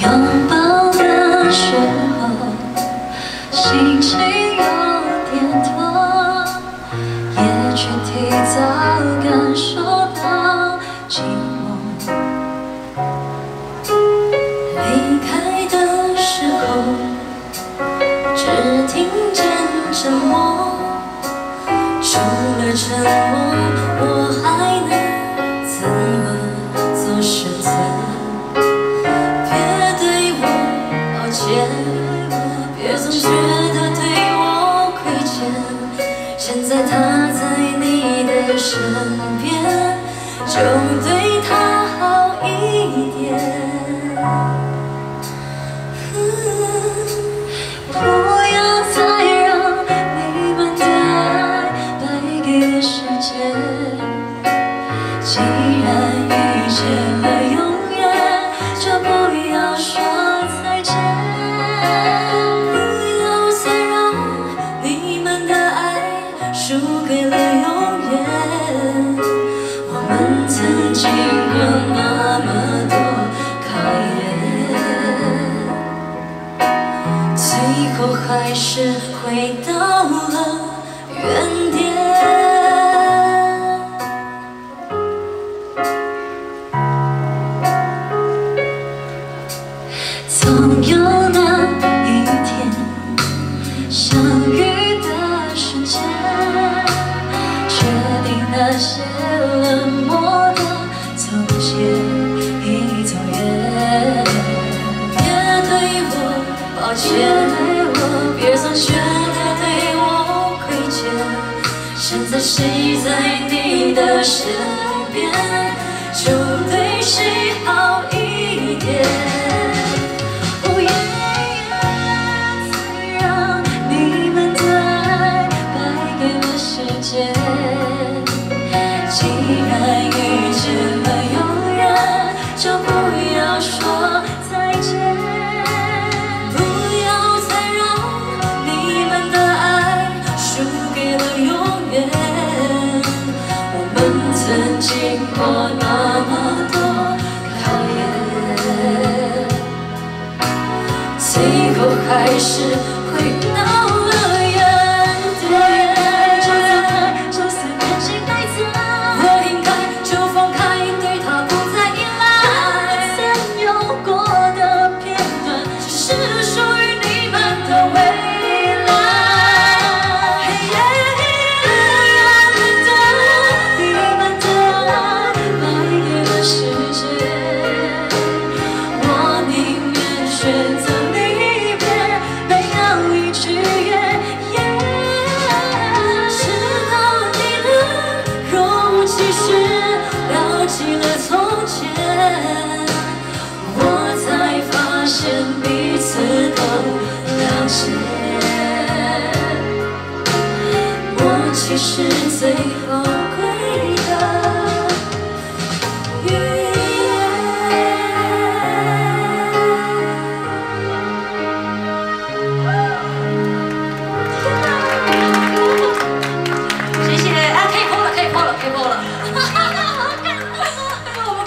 拥抱的时候，心情有点痛，也却提早感受到寂寞。离开的时候，只听见沉默。除了沉默，我还能怎么做选择？别对我抱歉，别总觉得对我亏欠。现在他在你的身边，就对他好一点。不要再让你们的爱败给了时间。既然遇见了永远，就不要说再见。不要再让你们的爱输给了永远。我们曾经过那么多考验，最后还是回到了原点。总有那一天，相遇的瞬间，决定那些冷漠的从前已走远。别对我抱歉，别总觉得对我亏欠。现在谁在你的身边，就对谁好一点。不要再让你们的爱败给了时间。既然遇见了永远，就不要说再见。不要再让你们的爱输给了永远。我们曾经过那么多考验，最后还是